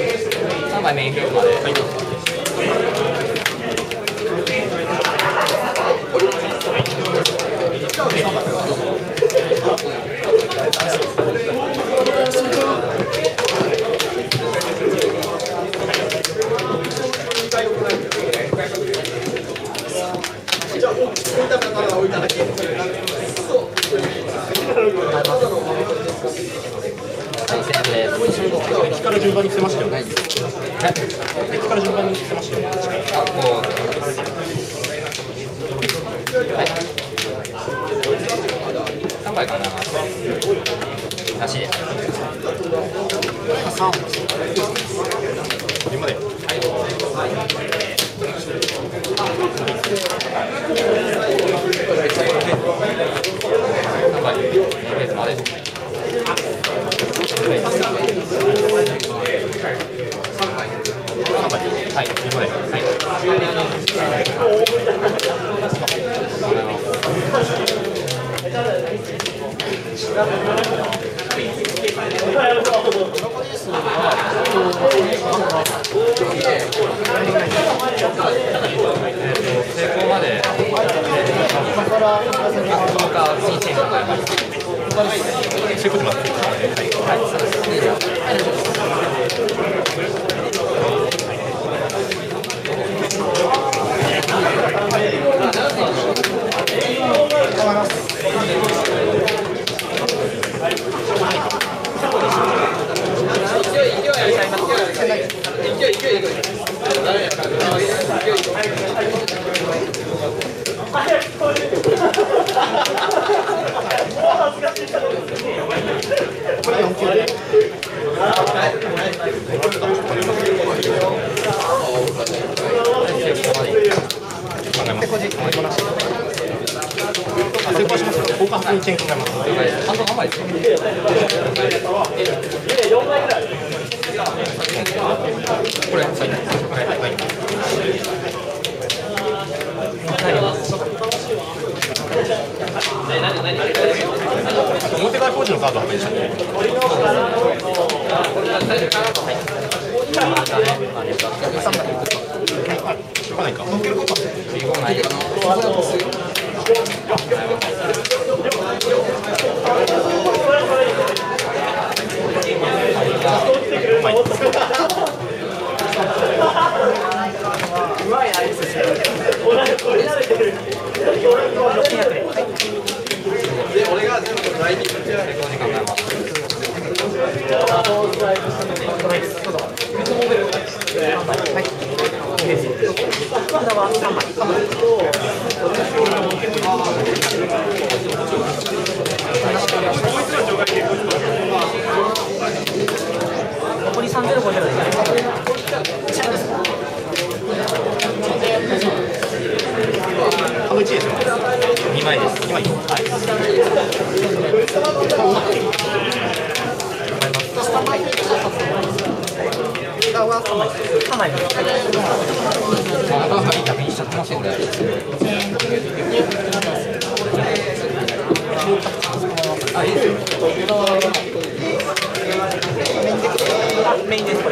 3枚メインフィールドまで。 敵から順番に伏せましたよね。敵から順番に伏せましたよ。 あ、こう。はい。3枚かな。なしで。 3。順番で。 3枚。別まで。はい、順番で。はい。成功まで。 成功します。これ4級で。成功しますよ。交換発にチェン考えます。 ハンド何枚ですか？これ、はい。 表側工事のカードは何でしたっけ？しょうがないか。 俺が全部来日してない時間が残り305であの1ですよ。2枚です。2枚。はい。 3枚です。 逆にしちゃってますよね。あ、いいですよ。 メインです、これ。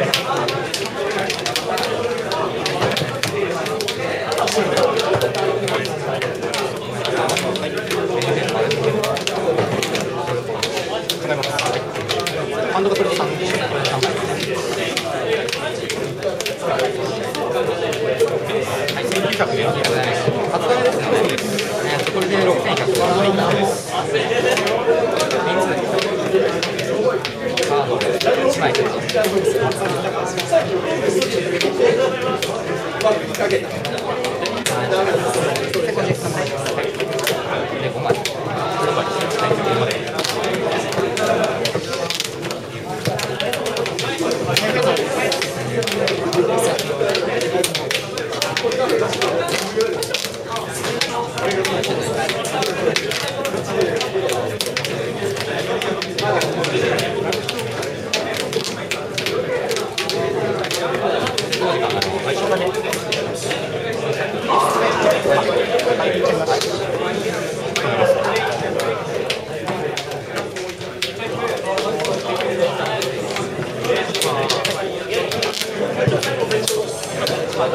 ハンドが取れて3枚。1900円。 発売ですよね。これで6100円です。カード1枚で5枚。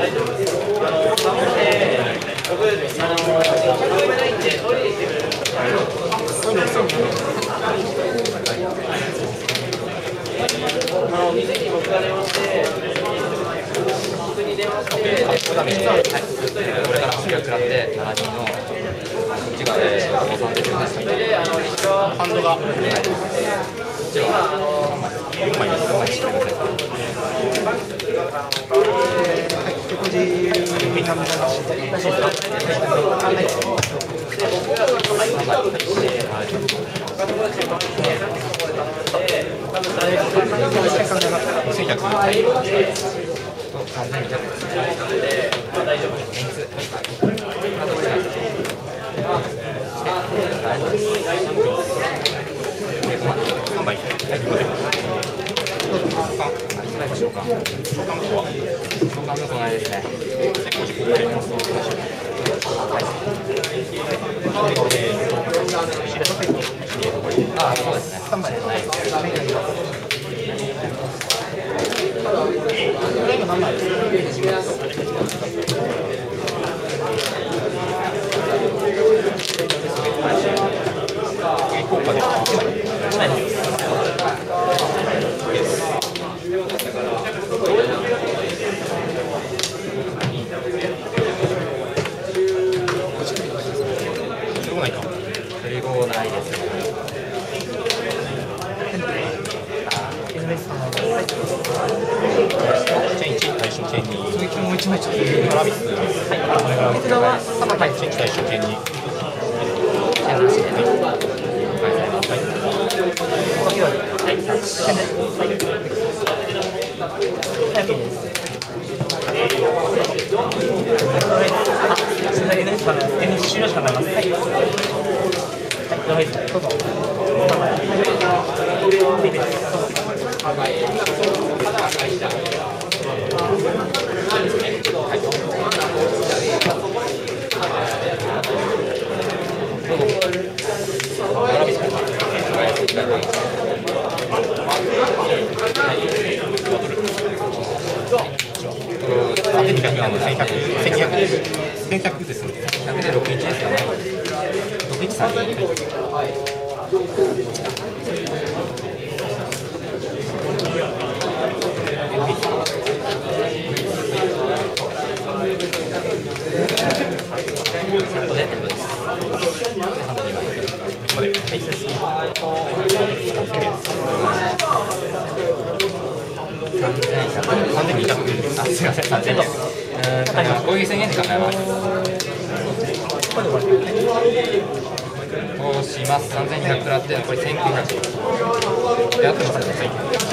これから800食らって7人のこっちが5、3でハハンドがこっちは4枚です。 手こじみんな目指してああ、そうですね。 3枚ですね。何枚効果でないですね。 チェーン1対象チェーン2。 鈴木も1枚ちょっとトラビス。はい。こちらは3枚チェーン1対象チェーン2。 チェーンなしでね。 1100ですね。 100で61ですよね。6132。あ、すいません、3200。攻撃宣言で考えます。こうします。3200食らって残り1900。で、あとますね。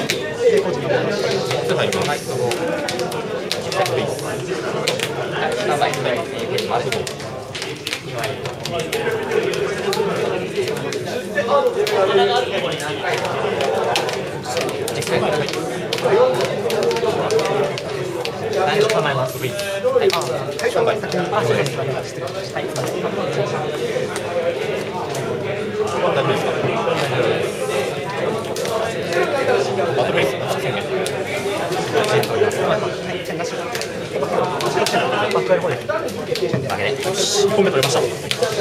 はい、はい、そこ。3枚、2枚、まで。 何を構えます。はい、 3枚先に。 あ、そうです。はい、 大丈夫ですか。バトルベース宣言。チェーンなし。バックアイルボール。1本目取れました。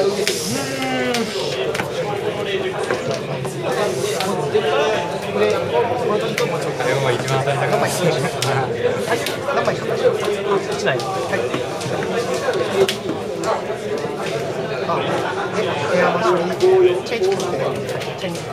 あれが一番当たり高い。 何枚 1枚。 エアマシンチェンジチェンジ。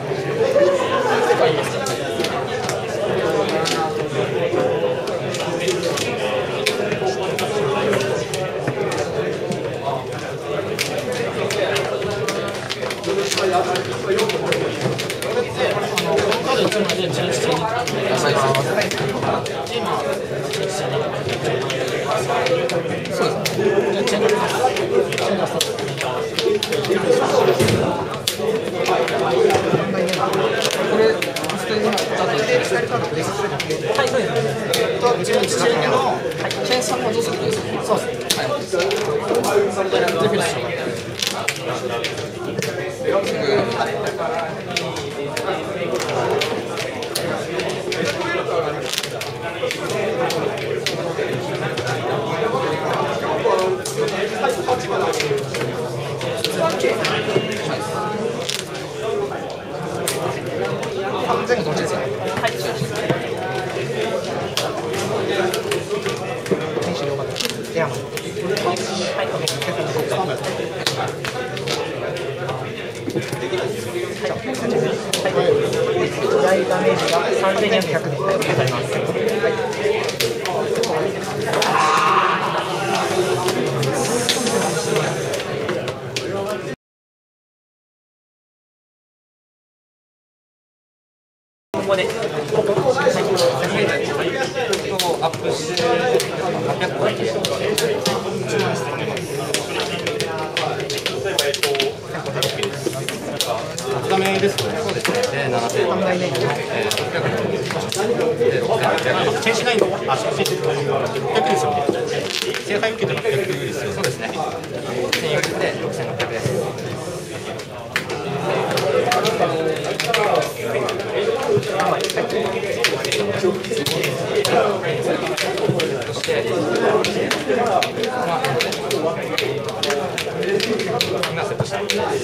こ 3200でございます。ここでアップして800個だけダメですよね。 そうですね。で、7000、600、で、6800、 チェンしないの？あ、600ですよね。正解受けて800ですよね。 そうですね。1000よりで6600です。そして、今セットした。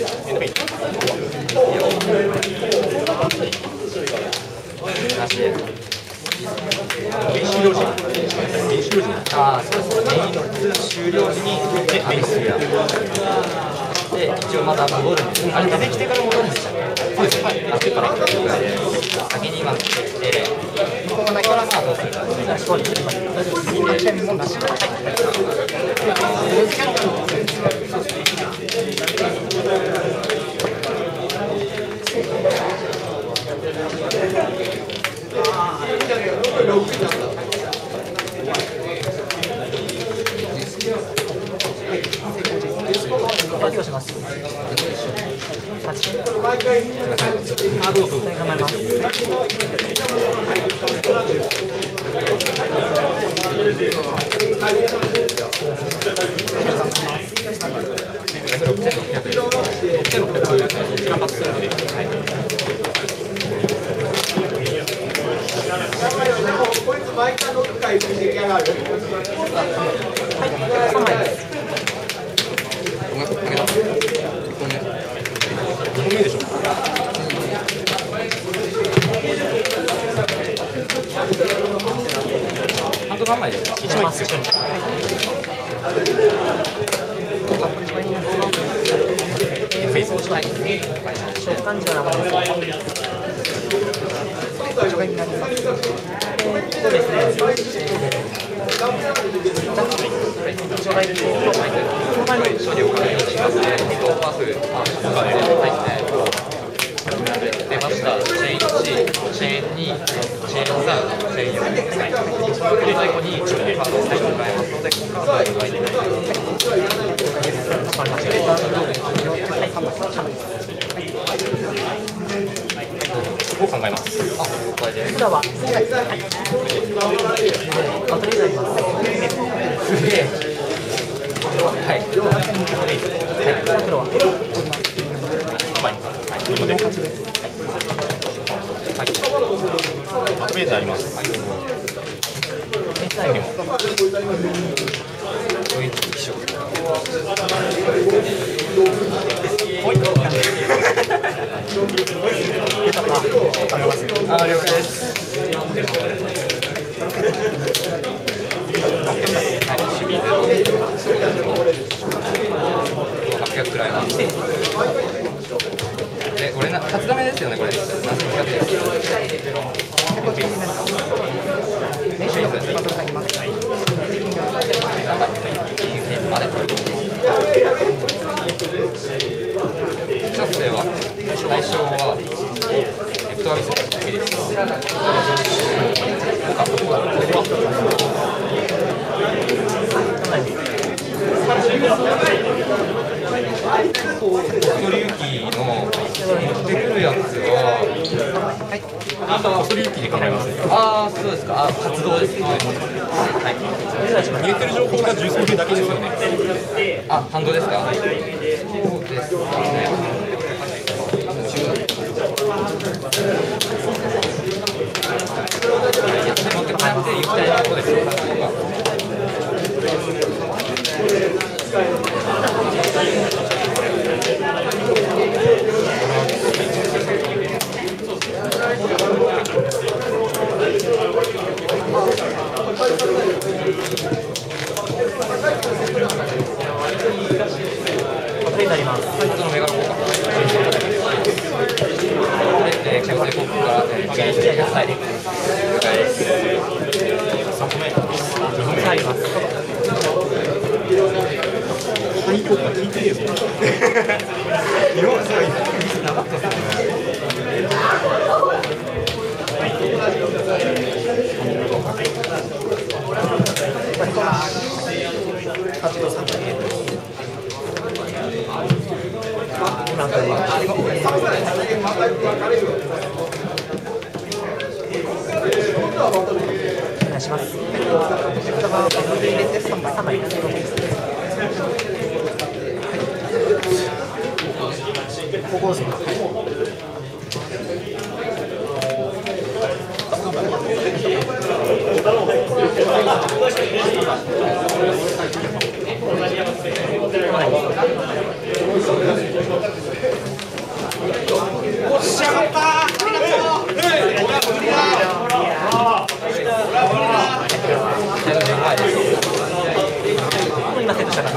なしで。 終了時。 ああ、そうですね。メイン終了時にアビスや。で、一応また戻るんです。あれ出てきてから戻るんでしたっけ？そうですね。あ、それから先に今来て、ここがないからまあどうするか。そうですね。もなし。 発表します。8。頑張ります。3枚です。 ハンド何枚ですか？1枚ですよ。フェイス1枚。 召喚時は生です。そうですね。除外です。 処理を確認しますね。パフ、出ました。チェーン1、チェーン2、チェーン3、チェーン4。その最後にカードを最後に変えますので、カードを変えてください。 そこを考えます。 あ、これで。 普段は、バトルになります。 すげえ。はい。 黒は。 マトベージあります。 あ、了解です。800くらいは。これ初ダメですよね、これ。700です。シャツでは対象はエクトアビスだけです。ストリューキーの持ってくるやつは、 ストリューキーで考えます。 ああ、そうですか。あ、活動です。はい。 見えてる情報が重装系だけですよね。 あ、ハンドですか。そうですね。持って帰っていきたいところですよ。 になります。 そのメガロ効果。で、キャプテンコップから、はい。 8と3回。 今からお願いします。入れて3枚高校生。 おっしゃがった。ありがとう。 今セットしたから。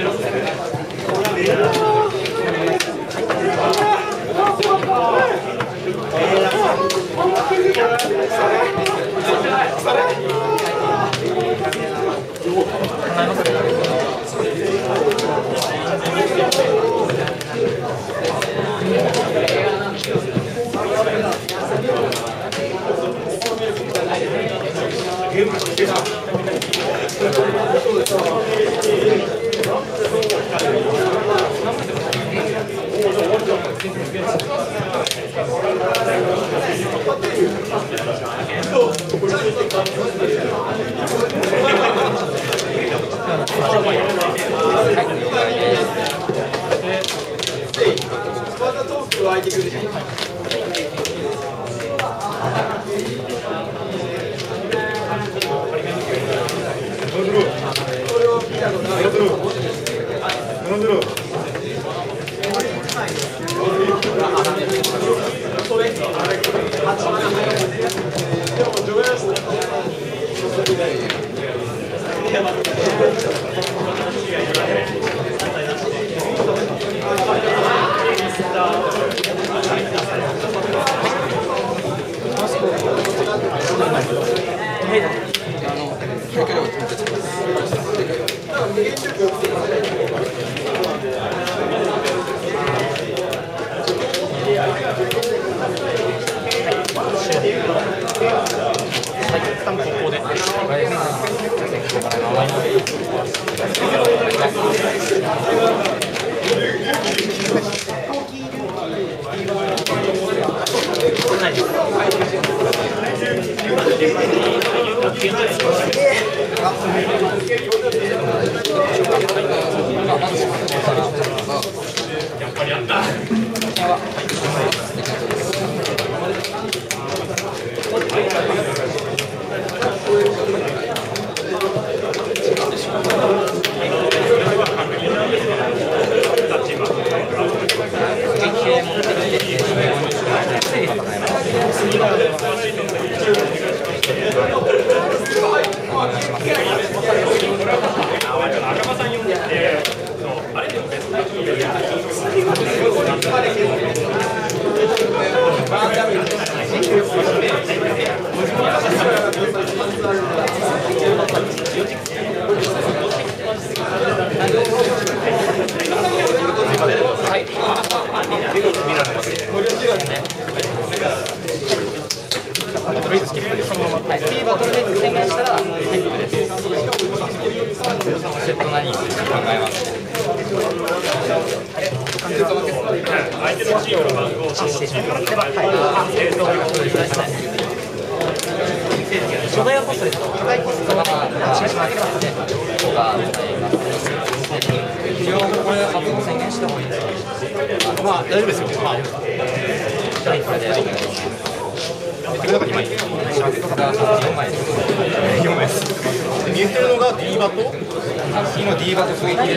初代はコストですか？初代コストが一応これ発音宣言した方がいいですか？ まあ大丈夫ですよ。まあこれで 4枚です。見えてるのが D バと今 D バと狙撃です。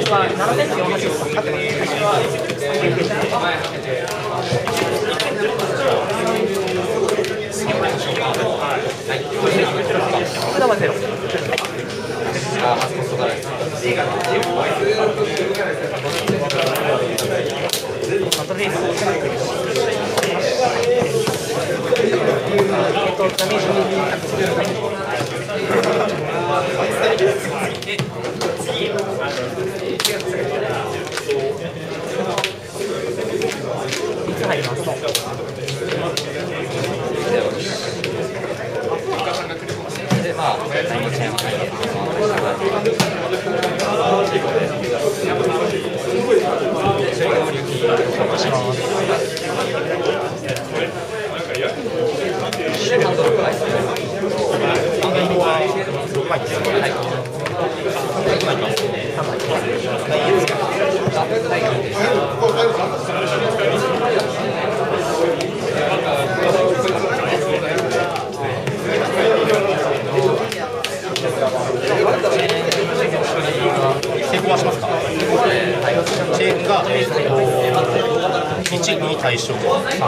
でまあタイムチェーンはないです。 ハンドルはい。 成功はしますか？チェーンが1に対象3。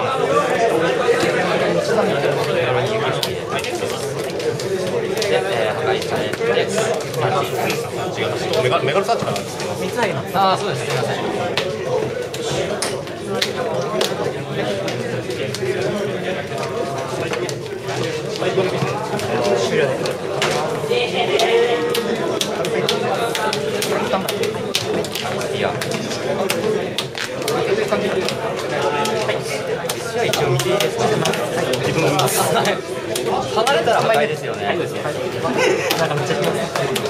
メガルサーチからですけど。 3つ入ります。 ああ、そうです。すみません。 終了です。 いや。試合一応見ていいですか？自分も見ます。離れたら破壊ですよね。なんかめっちゃ引きます。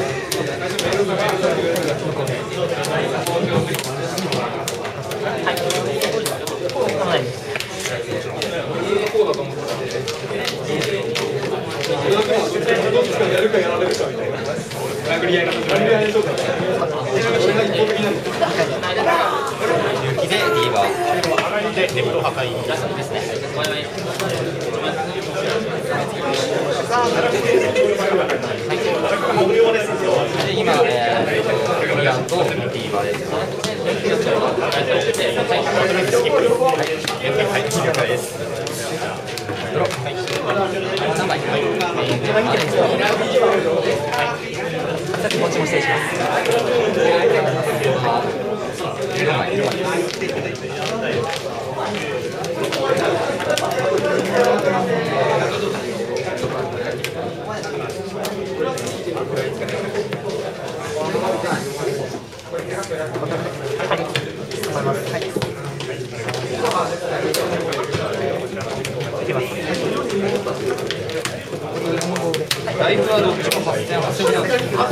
勇気でディーバーでネット破壊ですね。で今リアンとディーバーです。ドロップ。3枚。 さっき持ちも失礼します。 ライフはどっちも8000なんですけど。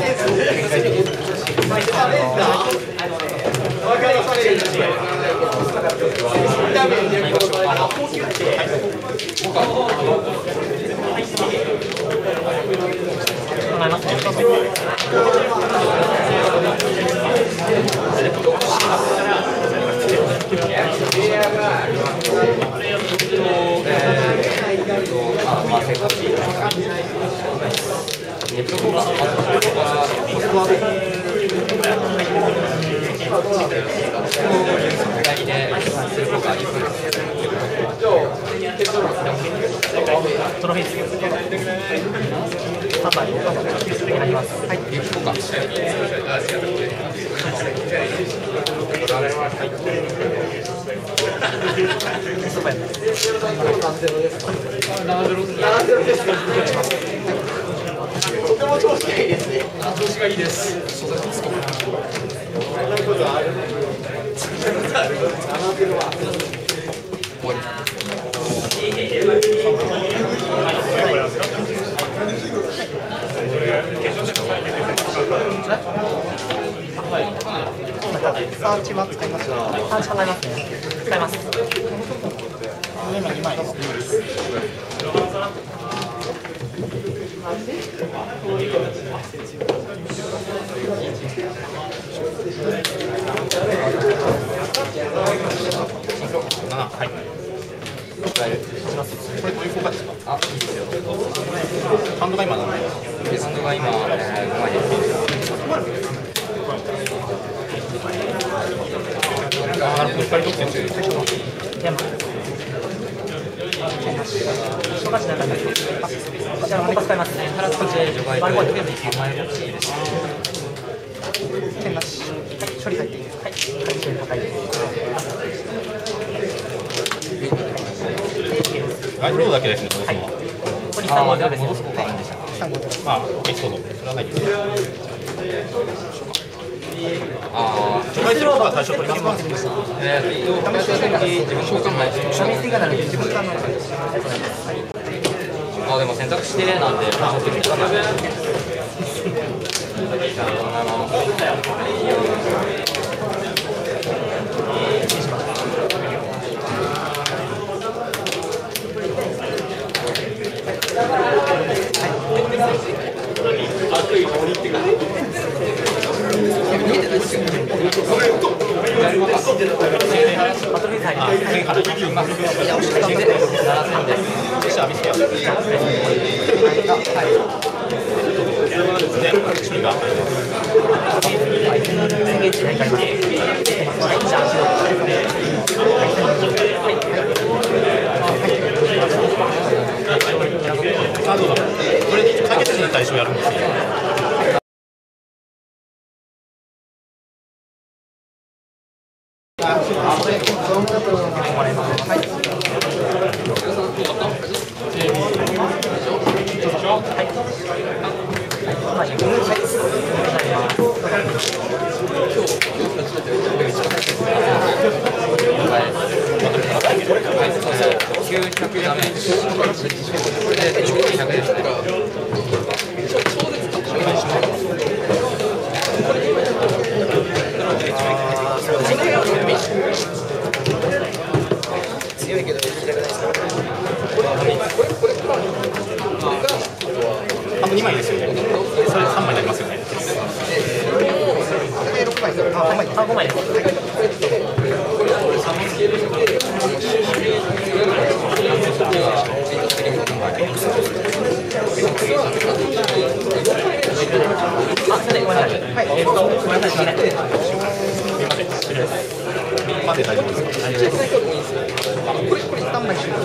トロフィーです。3枚になります。はい。 とても調子がいいですね。調子がいいです。 サーチは使いますか？サーチ考えますね。使います。上の2枚です。 はい。これどういう効果ですか？ あ、いいですよ。 ハンドが今何枚？ ハンドが今5枚です。 なるほど、光特典という。 消化しながらこちらの使いますね。 こちらで除外とりあえず9枚持ちいいです。 剣なし。はい、処理入っていいですか？はい、処理破壊です。 ガイドロードだけですね、そもそも。 ここに3号です。 戻す効果あるんでしたっけ？ 3号です。 まあ、エピソード、それはないです。除外することは対象取りますか？ 自分交換ない。 シャミス以外なので自分からの。 あ、でも選択してなんで、対象取ります。 これ解決になったら一緒やるんですよ。 900ダメージ。これで100ですね。 強いけどできなくないですか。 あと2枚ですよね。それ3枚になりますよね。 6枚です。5枚です。 まで大丈夫ですか。 これ3枚しか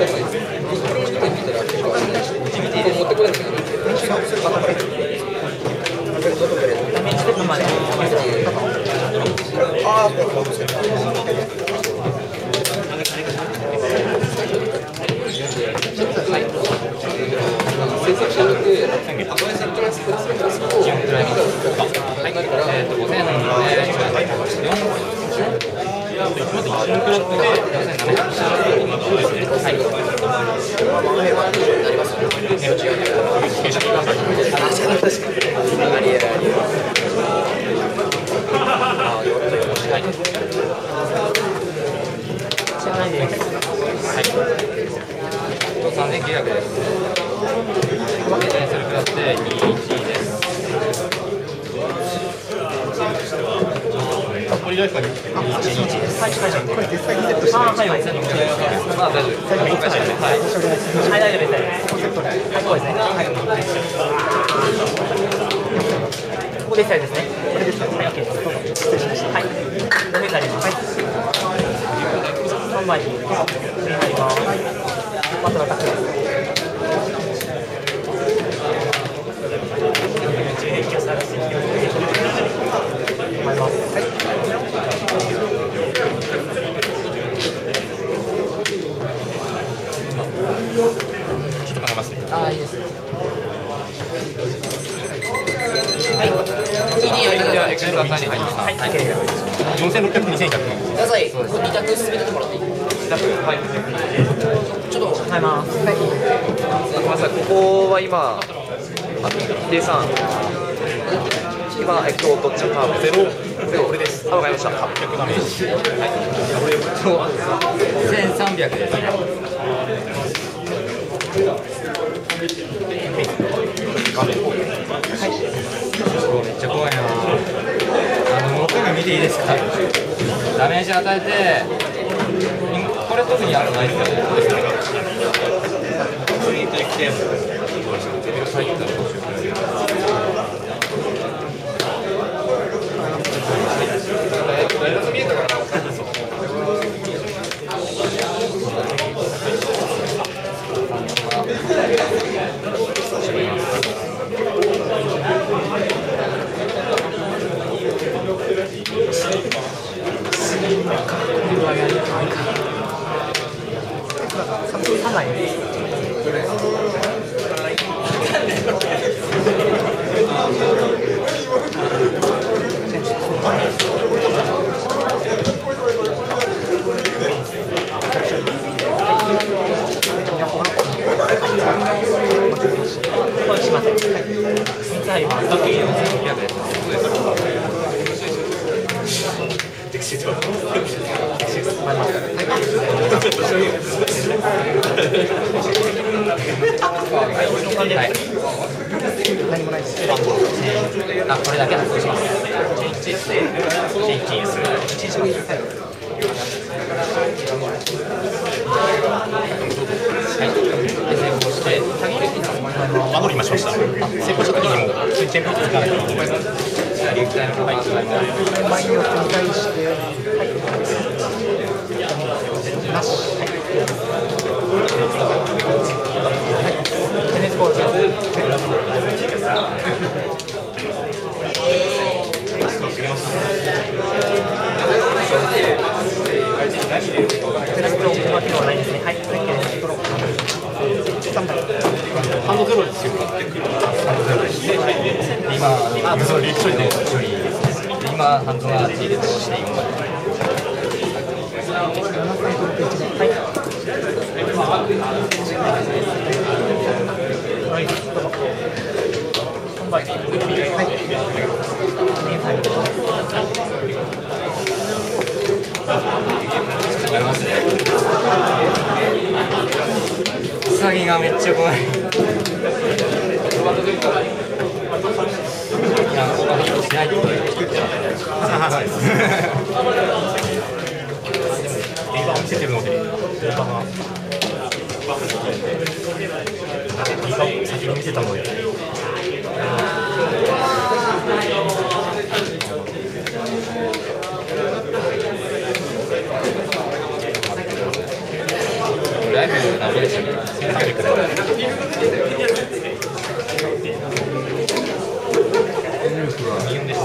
3900です。それくらって21です。 これ大丈夫ですか。 21です。 これ実際にセットしてはい、大丈夫です。はい、大丈夫です。そうですね。ここでしたですね。これですね。はい、OK です。どうぞ。失礼しました。はい。5になります。はい。3枚になります。またアタックです。 ちょっと考えますね。 ああ、いいです。 はい。 ではエクストラターンに入りました。はい。 4600、2100。 ください。これ2択進めててもらっていい？ はい。 ちょっと変えます。 ごめんなさい、ここは今、D3、今、どっちのターン？ゼロ、これです。わかりました。800ダメージ。はい。1300ですね。はい。めっちゃ怖いな。僕が見ていいですか？ダメージ与えて、これ特にあるのないですよね。次行ってきて。入ったらどうしよう。見えたから。 3枚です。 何もないです。 あ、これだけ発動します。チェンジですね。チェンジです。はい。で、成功して、 守り今しました。成功した時にもうテンポつかないと思います。 リュータイムが始まります。 前によってに対して、なし。テニスコーチ。ないですね。はい、 ハンドゼロですよ。 今、輸送リ処理で処理ですね。今、ハンドがTでどうしていいのか。ウサギがめっちゃ怖い。いや、ここはヒットしないって作ってます。 リバーを見せてるので、リバーを先に見せたので。 ライブ何ぼでしたっけ？1300くらい。24です。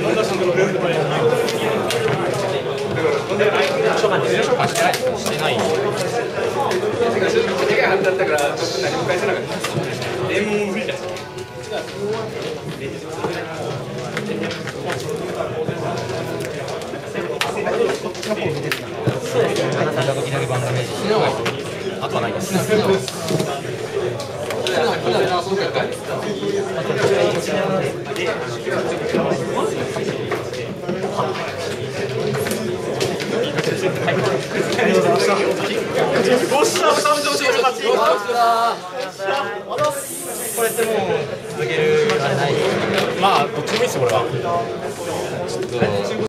してない。あとはないです。これってもう続けるあれない。 まあどっちでもいいですよこれは。 ちょっと